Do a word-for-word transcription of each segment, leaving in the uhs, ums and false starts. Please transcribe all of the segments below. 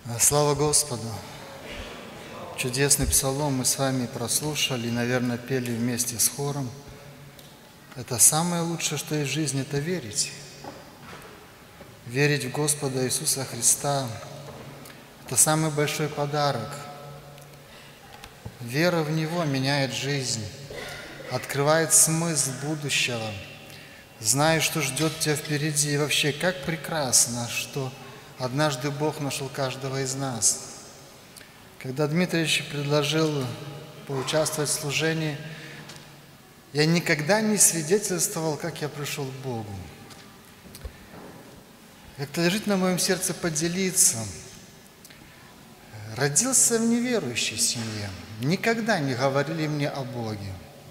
Слава Господу! Чудесный псалом мы с вами прослушали и, наверное, пели вместе с хором. Это самое лучшее, что есть в жизни, это верить. Верить в Господа Иисуса Христа – это самый большой подарок. Вера в Него меняет жизнь, открывает смысл будущего. Знаешь, что ждет тебя впереди. И вообще, как прекрасно, что однажды Бог нашел каждого из нас. Когда Дмитриевич предложил поучаствовать в служении, я никогда не свидетельствовал, как я пришел к Богу. Как-то лежит на моем сердце поделиться. Родился в неверующей семье. Никогда не говорили мне о Боге.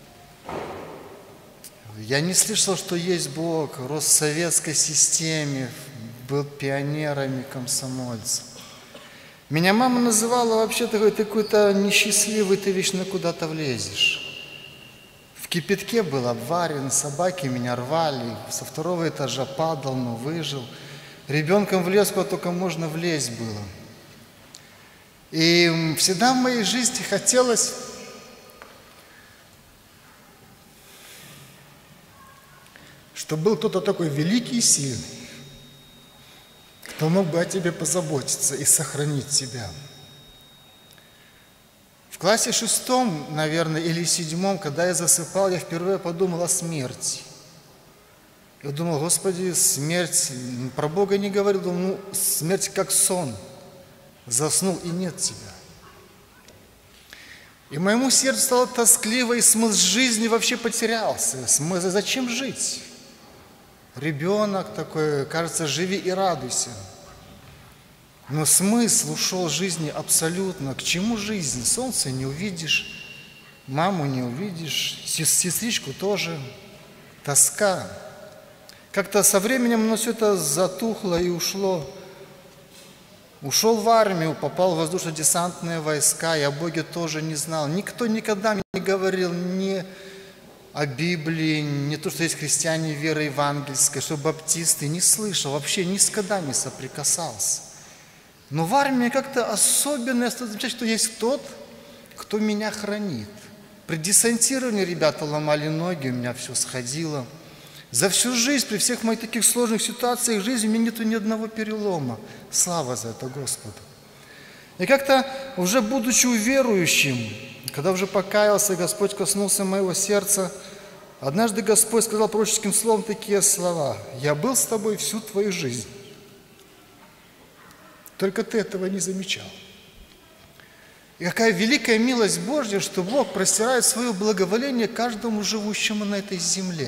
Я не слышал, что есть Бог, рос в советской системе, был пионером и комсомольцем. Меня мама называла вообще такой, ты какой-то несчастливый, ты вечно куда-то влезешь. В кипятке был обварен, собаки меня рвали, со второго этажа падал, но выжил. Ребенком влез, куда только можно влезть было. И всегда в моей жизни хотелось, чтобы был кто-то такой великий и сильный, кто мог бы о тебе позаботиться и сохранить тебя. В классе шестом, наверное, или седьмом, когда я засыпал, я впервые подумал о смерти. Я думал, Господи, смерть, про Бога не говорил, думал, ну, смерть как сон. Заснул, и нет тебя. И моему сердцу стало тоскливо, и смысл жизни вообще потерялся. Смысл, зачем жить? Ребенок такой, кажется, живи и радуйся. Но смысл ушел жизни абсолютно. К чему жизнь? Солнце не увидишь, маму не увидишь, сестричку тоже. Тоска. Как-то со временем оно все это затухло и ушло. Ушел в армию, попал в воздушно-десантные войска, я о Боге тоже не знал. Никто никогда мне не говорил ни о Библии, не то, что есть христиане веры евангельской, что баптисты, не слышал, вообще никогда не соприкасался. Но в армии как-то особенно я стал замечать, что есть тот, кто меня хранит. При десантировании ребята ломали ноги, у меня все сходило. За всю жизнь, при всех моих таких сложных ситуациях жизни, у меня нету ни одного перелома. Слава за это Господу. И как-то уже будучи верующим, когда уже покаялся, Господь коснулся моего сердца, однажды Господь сказал пророческим словом такие слова: «Я был с тобой всю твою жизнь, только ты этого не замечал». И какая великая милость Божья, что Бог простирает свое благоволение каждому живущему на этой земле.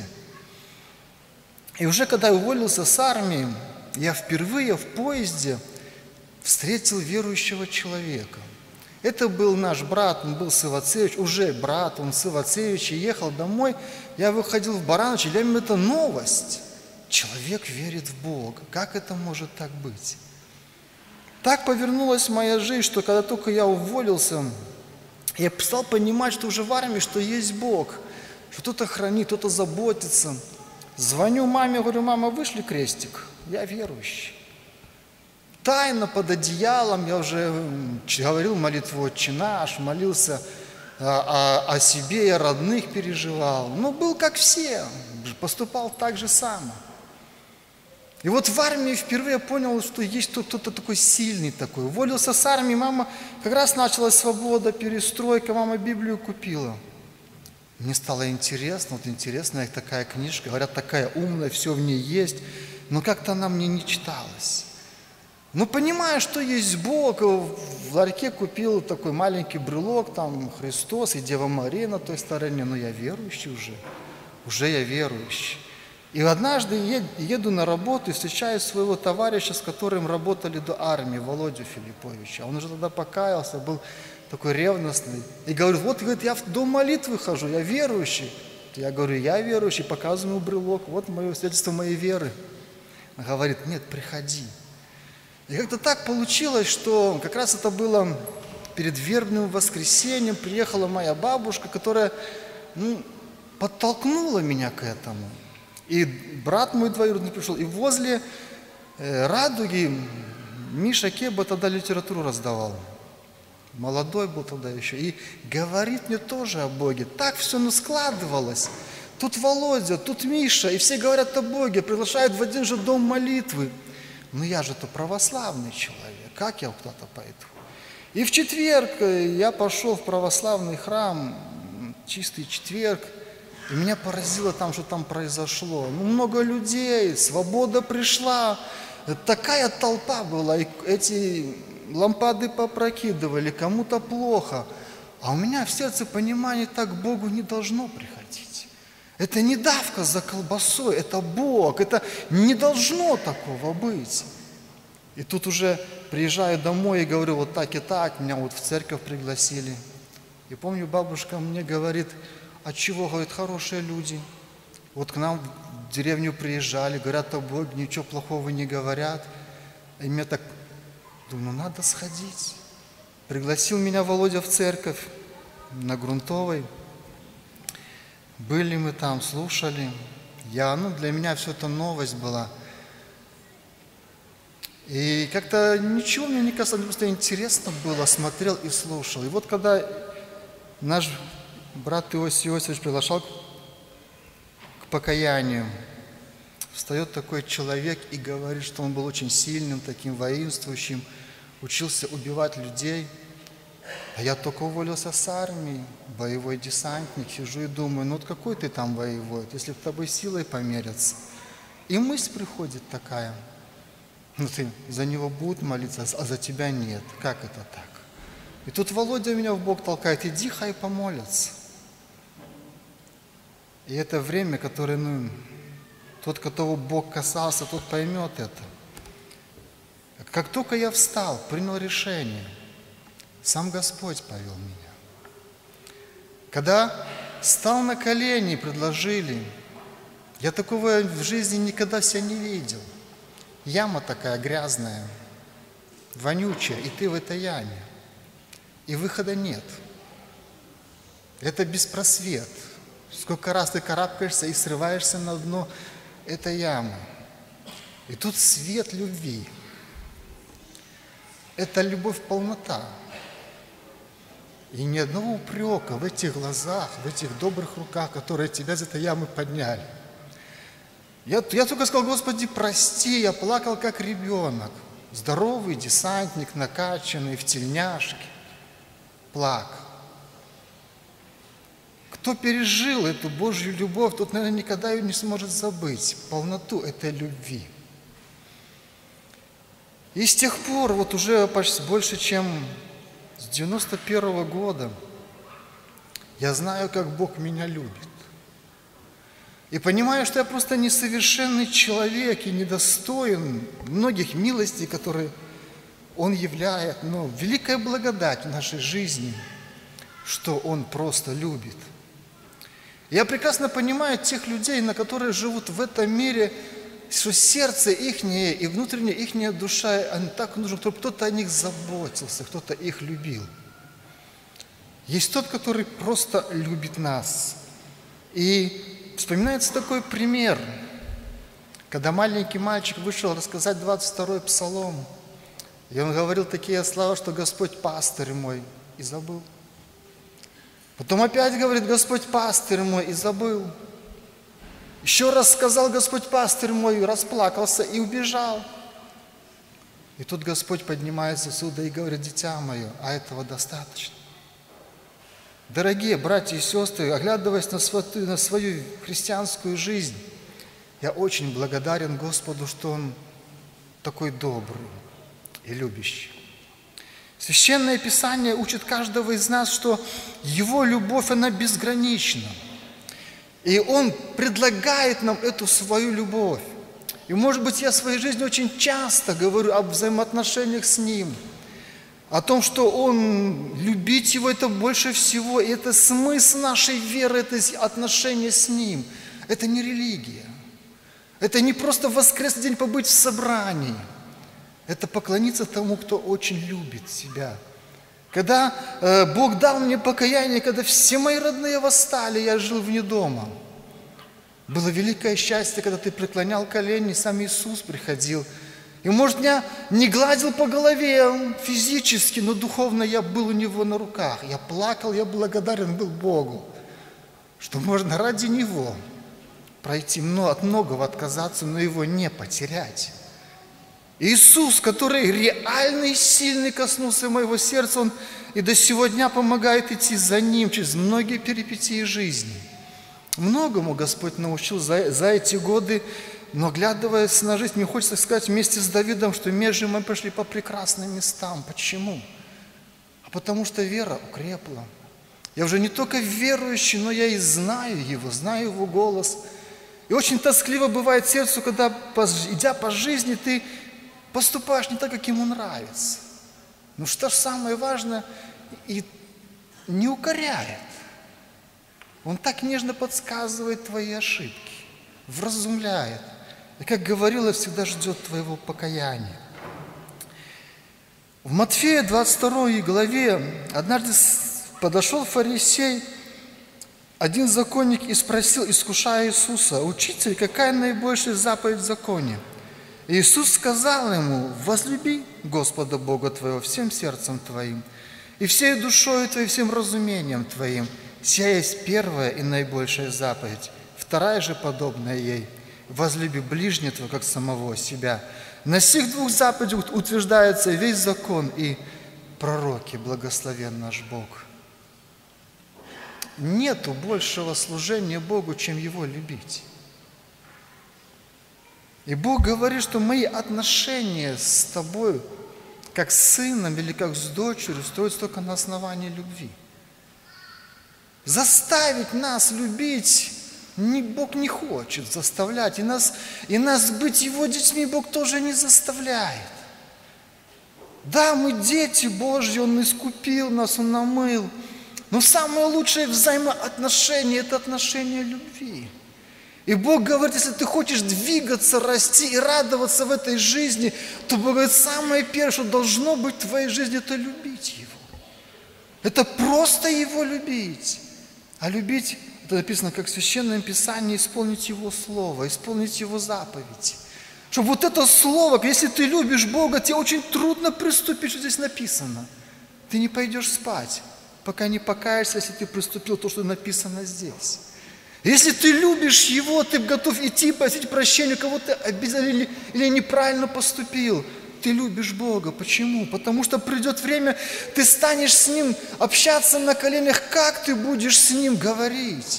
И уже когда я уволился с армии, я впервые в поезде встретил верующего человека. Это был наш брат, он был с Ивацевич, уже брат, он с Ивацевич, и ехал домой. Я выходил в Барановичи, для меня это новость. Человек верит в Бога. Как это может так быть? Так повернулась моя жизнь, что когда только я уволился, я стал понимать, что уже в армии, что есть Бог, что кто-то хранит, кто-то заботится. Звоню маме, говорю: мама, вышли крестик, я верующий. Тайно под одеялом я уже говорил молитву «Отче наш», молился о, о, о себе и о родных переживал. Но был как все, поступал так же само. И вот в армии впервые понял, что есть кто-то такой сильный такой. Уволился с армии, мама, как раз началась свобода, перестройка, мама Библию купила. Мне стало интересно, вот интересная такая книжка, говорят, такая умная, все в ней есть, но как-то она мне не читалась. Но понимая, что есть Бог, в ларьке купил такой маленький брелок, там Христос и Дева Мария на той стороне, но я верующий уже, уже я верующий. И однажды еду на работу и встречаю своего товарища, с которым работали до армии, Володю Филипповича. Он уже тогда покаялся, был такой ревностный. И говорит: вот, говорит, я в дом молитвы хожу, я верующий. Я говорю: я верующий, показываю ему брелок, вот мое свидетельство моей веры. Он говорит: нет, приходи. И как-то так получилось, что как раз это было перед вербным воскресеньем, приехала моя бабушка, которая ну, подтолкнула меня к этому. И брат мой двоюродный пришел, и возле э, радуги Миша Кеба тогда литературу раздавал. Молодой был тогда еще. И говорит мне тоже о Боге. Так все ну складывалось. Тут Володя, тут Миша. И все говорят о Боге. Приглашают в один же дом молитвы. Но я же-то православный человек. Как я куда-то пойду? И в четверг я пошел в православный храм. Чистый четверг. И меня поразило там, что там произошло. Ну, много людей, свобода пришла. Такая толпа была. И эти лампады попрокидывали, кому-то плохо. А у меня в сердце понимание, так к Богу не должно приходить. Это не давка за колбасой, это Бог. Это не должно такого быть. И тут уже приезжаю домой и говорю, вот так и так, меня вот в церковь пригласили. И помню, бабушка мне говорит, а чего, говорит, хорошие люди. Вот к нам в деревню приезжали, говорят о Боге, ничего плохого не говорят. И мне так, думаю, ну надо сходить. Пригласил меня Володя в церковь на Грунтовой. Были мы там, слушали. Я, ну, для меня все это новость была. И как-то ничего мне не касалось, просто интересно было, смотрел и слушал. И вот когда наш брат Иосиф Иосифович приглашал к покаянию, встает такой человек и говорит, что он был очень сильным, таким воинствующим, учился убивать людей. А я только уволился с армии, боевой десантник, сижу и думаю, ну вот какой ты там воевой, если с тобой силой померятся. И мысль приходит такая, ну ты за него будут молиться, а за тебя нет. Как это так? И тут Володя меня в бок толкает, иди, хай помолятся. И это время, которое, ну, тот, которого Бог касался, тот поймет это. Как только я встал, принял решение, сам Господь повел меня. Когда стал на колени, предложили, я такого в жизни никогда себя не видел. Яма такая грязная, вонючая, и ты в этой яме. И выхода нет. Это беспросвет. Сколько раз ты карабкаешься и срываешься на дно этой ямы. И тут свет любви. Это любовь полнота. И ни одного упрека в этих глазах, в этих добрых руках, которые тебя из этой ямы подняли. Я, я только сказал, Господи, прости, я плакал как ребенок. Здоровый десантник, накачанный, в тельняшке. Плакал. Кто пережил эту Божью любовь, тот, наверное, никогда ее не сможет забыть. Полноту этой любви. И с тех пор, вот уже почти больше, чем с девяносто первого года, я знаю, как Бог меня любит. И понимаю, что я просто несовершенный человек и недостоин многих милостей, которые Он являет. Но великая благодать в нашей жизни, что Он просто любит. Я прекрасно понимаю тех людей, на которые живут в этом мире, что сердце ихнее и внутренняя ихняя душа, они так нужны, чтобы кто-то о них заботился, кто-то их любил. Есть тот, который просто любит нас. И вспоминается такой пример, когда маленький мальчик вышел рассказать двадцать второй псалом, и он говорил такие слова, что Господь пастырь мой, и забыл. Потом опять говорит, Господь пастырь мой, и забыл. Еще раз сказал, Господь пастырь мой, расплакался и убежал. И тут Господь поднимается сюда и говорит, дитя мое, а этого достаточно. Дорогие братья и сестры, оглядываясь на свою, на свою христианскую жизнь, я очень благодарен Господу, что Он такой добрый и любящий. Священное Писание учит каждого из нас, что Его любовь, она безгранична. И Он предлагает нам эту свою любовь. И, может быть, я в своей жизни очень часто говорю об взаимоотношениях с Ним, о том, что Он, любить Его, это больше всего, и это смысл нашей веры, это отношения с Ним. Это не религия. Это не просто в воскресный день побыть в собрании. Это поклониться тому, кто очень любит себя. Когда э, Бог дал мне покаяние, когда все мои родные восстали, я жил вне дома. Было великое счастье, когда ты преклонял колени, сам Иисус приходил И, может, меня не гладил по голове физически, но духовно я был у него на руках. Я плакал, я благодарен был Богу, что можно ради него пройти, но от многого отказаться, но его не потерять. Иисус, который реальный и сильный коснулся моего сердца, Он и до сего дня помогает идти за Ним через многие перипетии жизни. Многому Господь научил за, за эти годы, но, оглядываясь на жизнь, мне хочется сказать вместе с Давидом, что между мы пошли по прекрасным местам. Почему? А потому что вера укрепла. Я уже не только верующий, но я и знаю Его, знаю Его голос. И очень тоскливо бывает сердцу, когда, идя по жизни, ты поступаешь не так, как Ему нравится. Ну что ж самое важное, и не укоряет. Он так нежно подсказывает твои ошибки, вразумляет. И, как говорила, всегда ждет твоего покаяния. В Матфея двадцать второй главе однажды подошел фарисей, один законник, и спросил, искушая Иисуса: «Учитель, какая наибольшая заповедь в законе?» И Иисус сказал ему: «Возлюби Господа Бога твоего всем сердцем твоим, и всей душою твоей, всем разумением твоим. Сия есть первая и наибольшая заповедь. Вторая же подобная ей: возлюби ближнего твоего, как самого себя. На сих двух заповедях утверждается весь закон и пророки, благословен наш Бог». Нету большего служения Богу, чем Его любить. И Бог говорит, что мои отношения с тобой, как с сыном или как с дочерью, строятся только на основании любви. Заставить нас любить не, Бог не хочет заставлять. И нас, и нас быть Его детьми Бог тоже не заставляет. Да, мы дети Божьи, Он искупил нас, Он намыл. Но самое лучшее взаимоотношение – это отношение любви. И Бог говорит, если ты хочешь двигаться, расти и радоваться в этой жизни, то Бог говорит, самое первое, что должно быть в твоей жизни, это любить Его. Это просто Его любить. А любить, это написано как в Священном Писании, исполнить Его Слово, исполнить Его заповедь. Чтобы вот это Слово, если ты любишь Бога, тебе очень трудно приступить, что здесь написано. Ты не пойдешь спать, пока не покаешься, если ты приступил то, что написано здесь. Если ты любишь Его, ты готов идти просить прощения, кого ты обидел или, или неправильно поступил. Ты любишь Бога. Почему? Потому что придет время, ты станешь с Ним общаться на коленях. Как ты будешь с Ним говорить?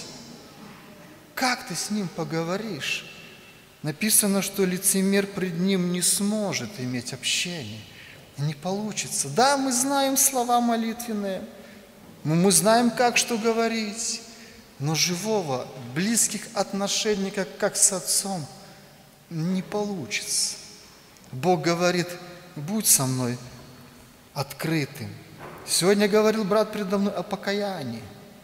Как ты с Ним поговоришь? Написано, что лицемер пред Ним не сможет иметь общение. Не получится. Да, мы знаем слова молитвенные, мы знаем, как что говорить. Но живого, близких отношений, как, как с Отцом, не получится. Бог говорит, будь со мной открытым. Сегодня говорил брат предо мной о покаянии.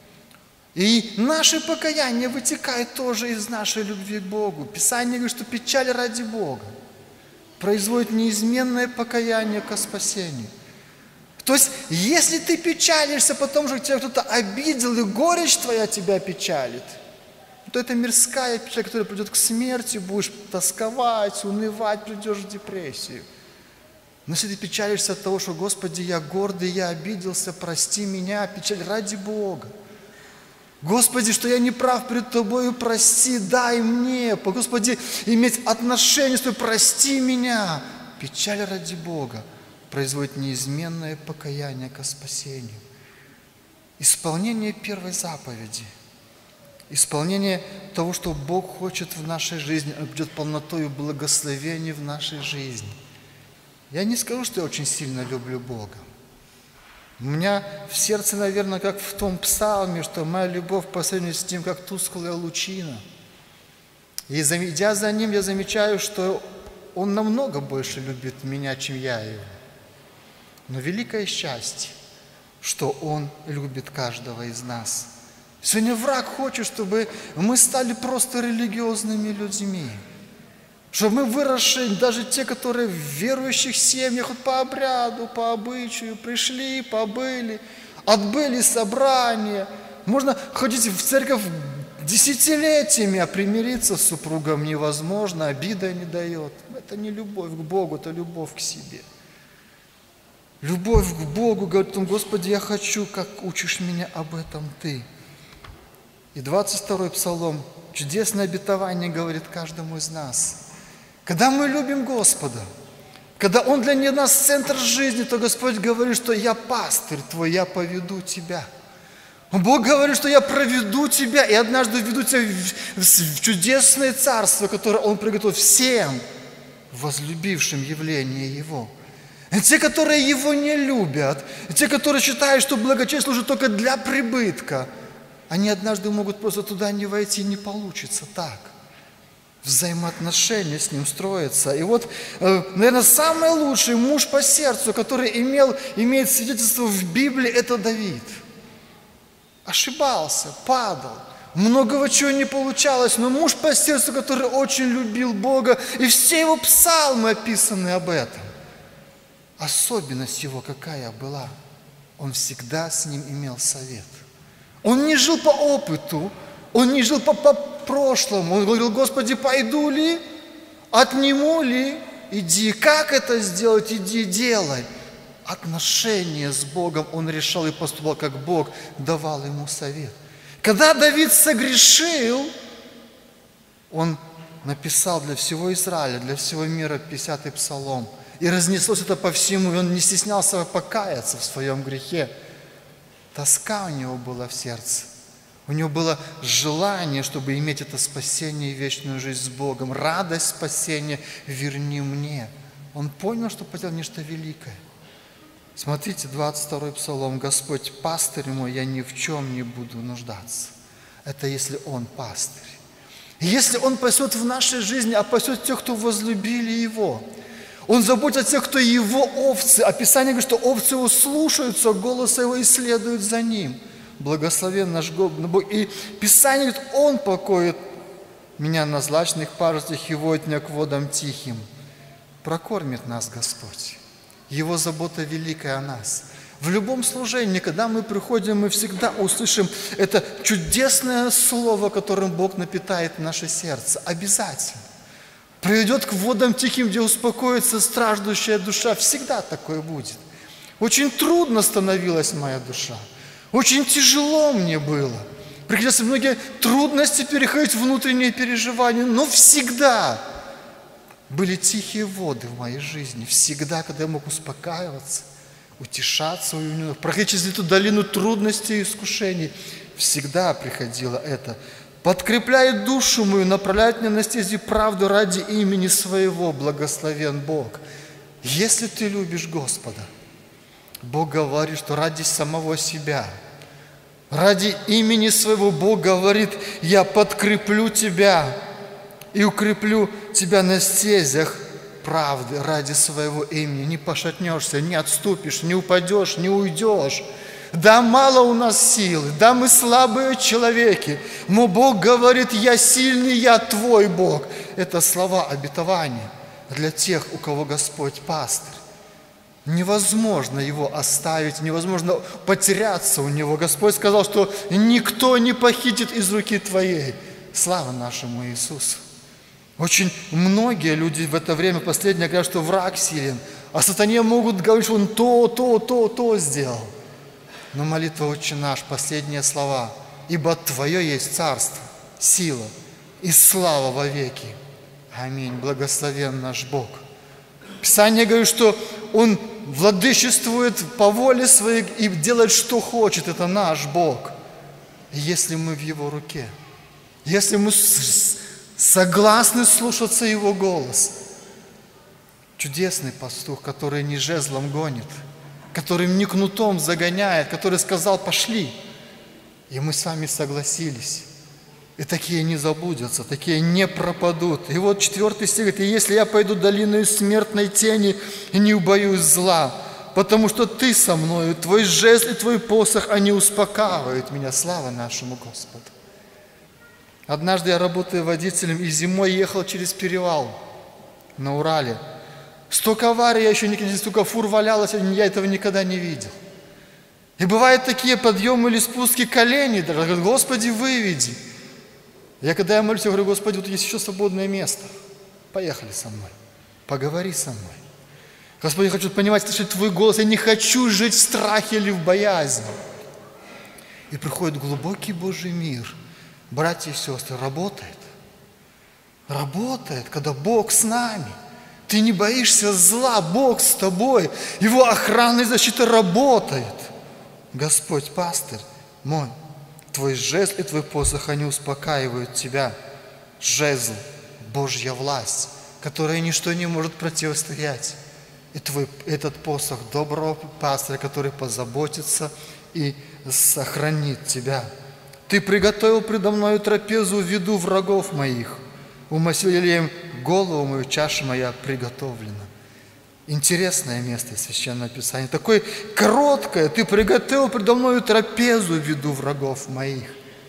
И наше покаяние вытекает тоже из нашей любви к Богу. Писание говорит, что печаль ради Бога производит неизменное покаяние ко спасению. То есть, если ты печалишься, потому что тебя кто-то обидел, и горечь твоя тебя печалит, то это мирская печаль, которая придет к смерти, будешь тосковать, унывать, придешь в депрессию. Но если ты печалишься от того, что, Господи, я гордый, я обиделся, прости меня, печаль ради Бога. Господи, что я не прав перед Тобою, прости, дай мне, Господи, иметь отношения с Тобой, прости меня. Печаль ради Бога производит неизменное покаяние ко спасению. Исполнение первой заповеди, исполнение того, что Бог хочет в нашей жизни, Он придет полнотою благословения в нашей жизни. Я не скажу, что я очень сильно люблю Бога. У меня в сердце, наверное, как в том псалме, что моя любовь по сравнению с Ним, как тусклая лучина. И идя за Ним, я замечаю, что Он намного больше любит меня, чем я Его. Но великое счастье, что Он любит каждого из нас. Сегодня враг хочет, чтобы мы стали просто религиозными людьми. Чтобы мы выросшие, даже те, которые в верующих семьях, вот по обряду, по обычаю, пришли, побыли, отбыли собрания. Можно ходить в церковь десятилетиями, а примириться с супругом невозможно, обида не дает. Это не любовь к Богу, это любовь к себе. Любовь к Богу, говорит он: Господи, я хочу, как учишь меня об этом Ты. И двадцать второй Псалом, чудесное обетование говорит каждому из нас. Когда мы любим Господа, когда Он для нас центр жизни, то Господь говорит, что я пастырь твой, я поведу тебя. Бог говорит, что я проведу тебя и однажды введу тебя в чудесное царство, которое Он приготовил всем возлюбившим явление Его. И те, которые Его не любят, и те, которые считают, что благочестие служит только для прибытка, они однажды могут просто туда не войти, не получится так. Взаимоотношения с Ним строятся. И вот, наверное, самый лучший муж по сердцу, который имел, имеет свидетельство в Библии, это Давид. Ошибался, падал, многого чего не получалось, но муж по сердцу, который очень любил Бога, и все его псалмы описаны об этом. Особенность его какая была? Он всегда с ним имел совет. Он не жил по опыту, он не жил по, по прошлому. Он говорил: Господи, пойду ли, отниму ли, иди. Как это сделать? Иди, делай. Отношения с Богом он решал и поступал, как Бог давал ему совет. Когда Давид согрешил, он написал для всего Израиля, для всего мира пятидесятый псалом. И разнеслось это по всему, и он не стеснялся покаяться в своем грехе. Тоска у него была в сердце. У него было желание, чтобы иметь это спасение и вечную жизнь с Богом. Радость спасения верни мне. Он понял, что потерял нечто великое. Смотрите, двадцать второй Псалом. Господь пастырь мой, я ни в чем не буду нуждаться. Это если Он пастырь. И если Он пасет в нашей жизни, а пасет тех, кто возлюбили Его. Он заботится о тех, кто Его овцы. А Писание говорит, что овцы Его слушаются, голоса Его и следуют за Ним. Благословен наш Бог. И Писание говорит, Он покоит меня на злачных пажитях и водит меня к водам тихим. Прокормит нас Господь. Его забота великая о нас. В любом служении, когда мы приходим, мы всегда услышим это чудесное слово, которым Бог напитает наше сердце. Обязательно. Приведет к водам тихим, где успокоится страждущая душа. Всегда такое будет. Очень трудно становилась моя душа. Очень тяжело мне было. Приходилось многие трудности переходить, внутренние переживания. Но всегда были тихие воды в моей жизни. Всегда, когда я мог успокаиваться, утешаться, проходить через эту долину трудностей и искушений, всегда приходило это. Подкрепляет душу мою, направляет меня на стези правду ради имени своего. Благословен Бог. Если ты любишь Господа, Бог говорит, что ради самого себя, ради имени своего, Бог говорит, я подкреплю тебя и укреплю тебя на стезях правды ради своего имени. Не пошатнешься, не отступишь, не упадешь, не уйдешь. Да, мало у нас сил, да, мы слабые человеки, но Бог говорит, я сильный, я твой Бог. Это слова обетования для тех, у кого Господь пастырь. Невозможно его оставить, невозможно потеряться у него. Господь сказал, что никто не похитит из руки твоей. Слава нашему Иисусу. Очень многие люди в это время последнее говорят, что враг силен, а сатане могут говорить, что он то, то, то, то сделал. Но молитва «Отче наш», последние слова. Ибо Твое есть царство, сила и слава во веки. Аминь. Благословен наш Бог. Писание говорит, что Он владычествует по воле своей и делает, что хочет. Это наш Бог. И если мы в Его руке, если мы согласны слушаться Его голос, чудесный пастух, который не жезлом гонит, который не кнутом загоняет, который сказал «пошли». И мы с вами согласились. И такие не забудутся, такие не пропадут. И вот четвертый стих говорит, «И если я пойду долиной смертной тени, и не убоюсь зла, потому что Ты со мною, Твой жезл и Твой посох, они успокаивают меня». Слава нашему Господу. Однажды я, работая водителем, и зимой ехал через перевал на Урале. Столько аварий, я еще никогда не столько фур валялось, я этого никогда не видел. И бывают такие подъемы или спуски, колени даже, Господи, выведи. Я когда я молюсь, я говорю: Господи, вот есть еще свободное место. Поехали со мной. Поговори со мной. Господи, я хочу понимать, слышать Твой голос. Я не хочу жить в страхе или в боязни. И приходит глубокий Божий мир. Братья и сестры, работает. Работает, когда Бог с нами. Ты не боишься зла, Бог с тобой. Его охрана и защита работает. Господь, пастырь мой, Твой жезл и Твой посох, они успокаивают тебя. Жезл, Божья власть, которая ничто не может противостоять. И Твой этот посох доброго пастыря, который позаботится и сохранит тебя. Ты приготовил предо мною трапезу в виду врагов моих. Умастил елеем голову мою, чаша моя приготовлена. Интересное место Священного Писания. Такое короткое. Ты приготовил предо мною трапезу в виду врагов моих.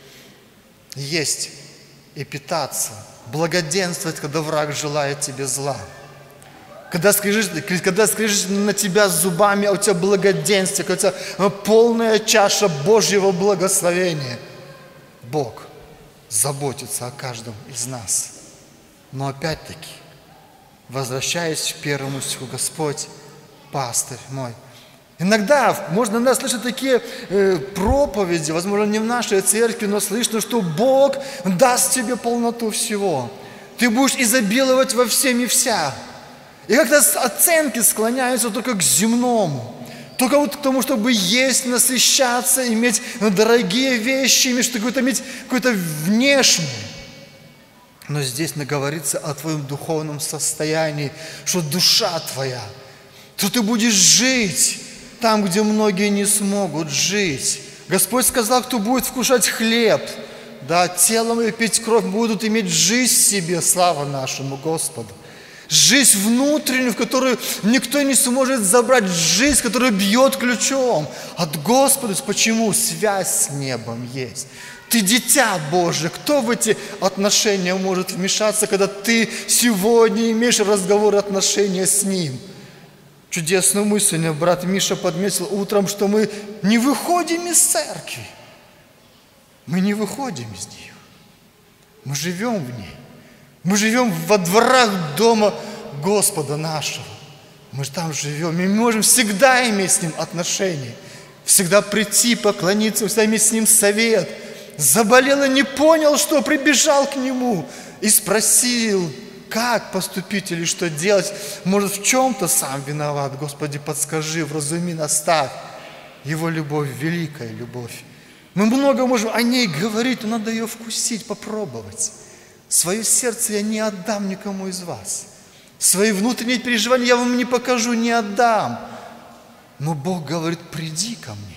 Есть и питаться, благоденствовать, когда враг желает тебе зла. Когда скрежишь, когда скрежишь на тебя зубами, а у тебя благоденствие, когда у тебя полная чаша Божьего благословения. Бог заботится о каждом из нас. Но опять-таки, возвращаясь к первому стиху, Господь, пастырь мой. Иногда можно иногда слышать такие э, проповеди, возможно, не в нашей церкви, но слышно, что Бог даст тебе полноту всего. Ты будешь изобиловать во всем и вся. И как-то оценки склоняются только к земному. Только вот к тому, чтобы есть, насыщаться, иметь дорогие вещи, иметь какое-то, иметь какое-то внешнее. Но здесь говорится о твоем духовном состоянии, что душа твоя, что ты будешь жить там, где многие не смогут жить. Господь сказал, кто будет вкушать хлеб, да, телом и пить кровь, будут иметь жизнь в себе, слава нашему Господу. Жизнь внутреннюю, в которую никто не сможет забрать, жизнь, которая бьет ключом от Господа. Почему? Связь с небом есть. Ты дитя Божие. Кто в эти отношения может вмешаться, когда ты сегодня имеешь разговор и отношения с Ним? Чудесную мысль брат Миша подметил утром, что мы не выходим из церкви. Мы не выходим из нее. Мы живем в ней. Мы живем во дворах дома Господа нашего. Мы же там живем. И мы можем всегда иметь с Ним отношения. Всегда прийти, поклониться, всегда иметь с Ним совет. Заболел и не понял, что, прибежал к Нему и спросил, как поступить или что делать. Может, в чем-то сам виноват. Господи, подскажи, вразуми, наставь. Его любовь, великая любовь. Мы много можем о ней говорить, но надо ее вкусить, попробовать. Свое сердце я не отдам никому из вас. Свои внутренние переживания я вам не покажу, не отдам. Но Бог говорит, приди ко мне.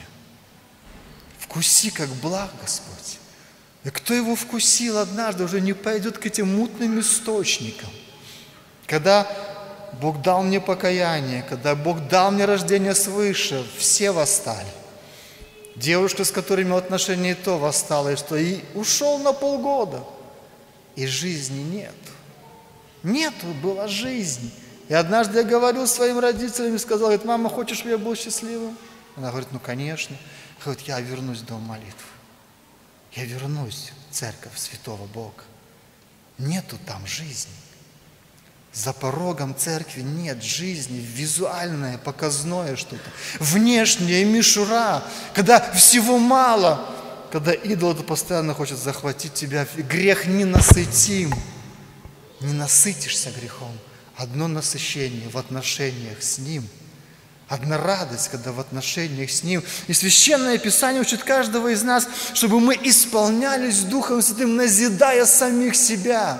Вкуси, как благ Господь. И кто его вкусил однажды, уже не пойдет к этим мутным источникам. Когда Бог дал мне покаяние, когда Бог дал мне рождение свыше, все восстали. Девушка, с которой имел отношение, и то восстала, и что? И ушел на полгода. И жизни нет. Нету, была жизнь. И однажды я говорил своим родителям и сказал, говорит, мама, хочешь, чтобы я был счастливым? Она говорит, ну, конечно. Говорит, я вернусь в дом молитвы. Я вернусь в церковь святого Бога. Нету там жизни. За порогом церкви нет жизни, визуальное, показное что-то. Внешняя мишура, когда всего мало, когда идол это постоянно хочет захватить тебя. Грех ненасытим. Не насытишься грехом. Одно насыщение в отношениях с Ним. Одна радость, когда в отношениях с Ним. И Священное Писание учит каждого из нас, чтобы мы исполнялись Духом Святым, назидая самих себя.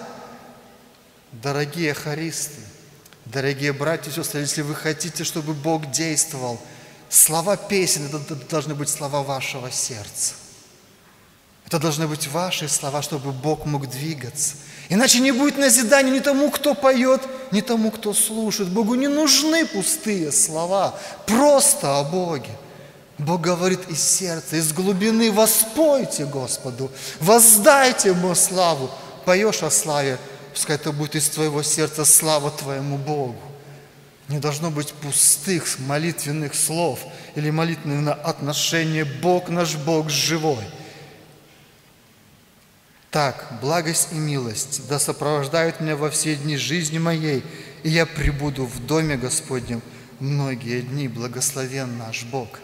Дорогие хористы, дорогие братья и сестры, если вы хотите, чтобы Бог действовал, слова песен, это должны быть слова вашего сердца. Это должны быть ваши слова, чтобы Бог мог двигаться. Иначе не будет назидания ни тому, кто поет, ни тому, кто слушает. Богу не нужны пустые слова, просто о Боге. Бог говорит из сердца, из глубины: воспойте Господу, воздайте Ему славу. Поешь о славе, пускай это будет из твоего сердца слава твоему Богу. Не должно быть пустых молитвенных слов или молитвенного отношения. Бог наш Бог живой. Так, благость и милость да сопровождают меня во все дни жизни моей, и я пребуду в доме Господнем многие дни. Благословен наш Бог.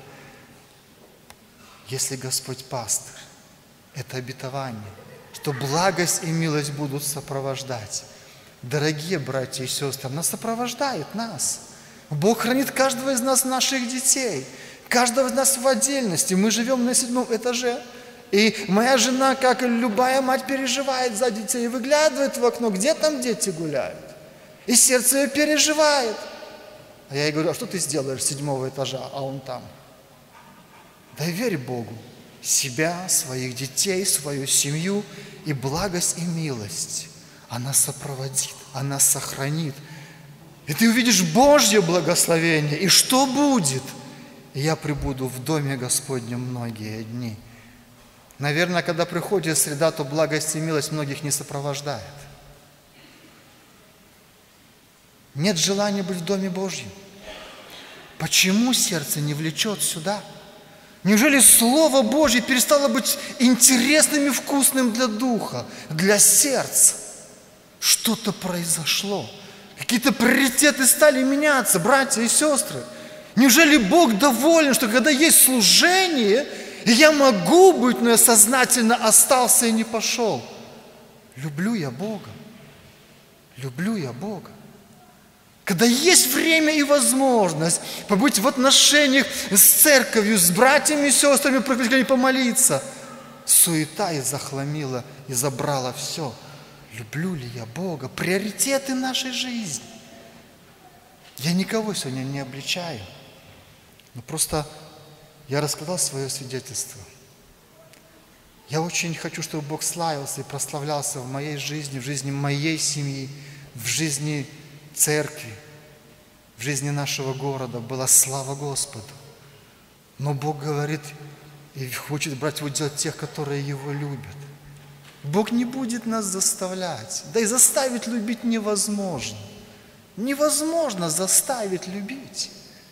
Если Господь пастырь, это обетование, что благость и милость будут сопровождать. Дорогие братья и сестры, она сопровождает нас. Бог хранит каждого из нас, наших детей, каждого из нас в отдельности. Мы живем на седьмом этаже. И моя жена, как и любая мать, переживает за детей, выглядывает в окно, где там дети гуляют. И сердце ее переживает. А я ей говорю: а что ты сделаешь с седьмого этажа, а он там? Да верь Богу, себя, своих детей, свою семью, и благость и милость она сопроводит, она сохранит. И ты увидишь Божье благословение. И что будет? И я пребуду в доме Господнем многие дни. Наверное, когда приходит среда, то благость и милость многих не сопровождает. Нет желания быть в Доме Божьем. Почему сердце не влечет сюда? Неужели Слово Божье перестало быть интересным и вкусным для духа, для сердца? Что-то произошло. Какие-то приоритеты стали меняться, братья и сестры. Неужели Бог доволен, что когда есть служение, я могу быть, но я сознательно остался и не пошел? Люблю я Бога. Люблю я Бога. Когда есть время и возможность побыть в отношениях с церковью, с братьями и сестрами, приглашение помолиться, суета и захламила, и забрала все. Люблю ли я Бога? Приоритеты нашей жизни. Я никого сегодня не обличаю, но просто я рассказал свое свидетельство. Я очень хочу, чтобы Бог славился и прославлялся в моей жизни, в жизни моей семьи, в жизни церкви, в жизни нашего города. Была слава Господу. Но Бог говорит и хочет брать в удел тех, которые Его любят. Бог не будет нас заставлять. Да и заставить любить невозможно. Невозможно заставить любить.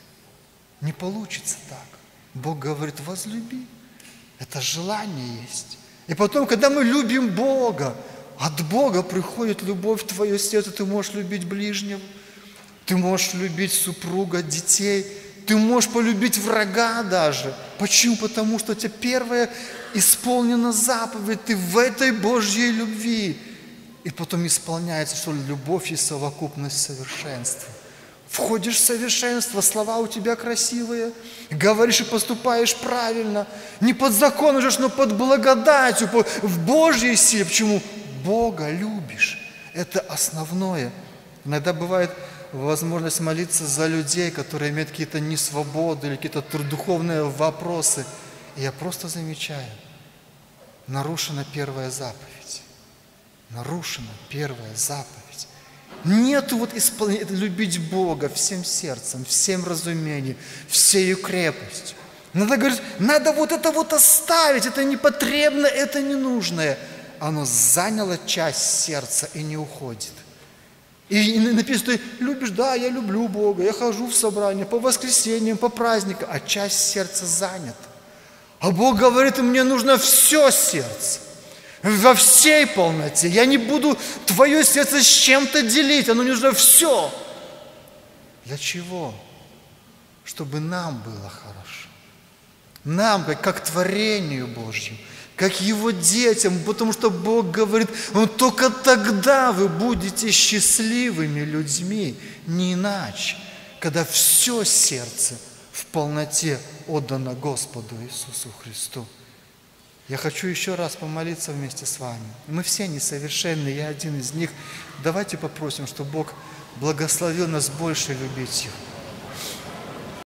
Не получится так. Бог говорит: возлюби. Это желание есть. И потом, когда мы любим Бога, от Бога приходит любовь в твое сердце. Ты можешь любить ближнего, ты можешь любить супруга, детей, ты можешь полюбить врага даже. Почему? Потому что у тебя первое исполнена заповедь, ты в этой Божьей любви. И потом исполняется, что любовь и совокупность совершенства. Входишь в совершенство, слова у тебя красивые, говоришь и поступаешь правильно. Не под законом живешь, но под благодатью, в Божьей силе. Почему? Бога любишь. Это основное. Иногда бывает возможность молиться за людей, которые имеют какие-то несвободы или какие-то духовные вопросы. И я просто замечаю, нарушена первая заповедь. Нарушена первая заповедь. Нету вот исполнения, это любить Бога всем сердцем, всем разумением, всею крепостью. Надо говорить, надо вот это вот оставить, это непотребно, это ненужное. Оно заняло часть сердца и не уходит. И написано, ты любишь, да, я люблю Бога, я хожу в собрания по воскресеньям, по праздникам, а часть сердца занята. А Бог говорит, мне нужно все сердце, во всей полноте. Я не буду твое сердце с чем-то делить, оно нужно все. Для чего? Чтобы нам было хорошо. Нам, как, как творению Божьему, как Его детям, потому что Бог говорит, ну, только тогда вы будете счастливыми людьми, не иначе, когда все сердце в полноте отдано Господу Иисусу Христу. Я хочу еще раз помолиться вместе с вами. Мы все несовершенны, я один из них. Давайте попросим, чтобы Бог благословил нас больше любить Его.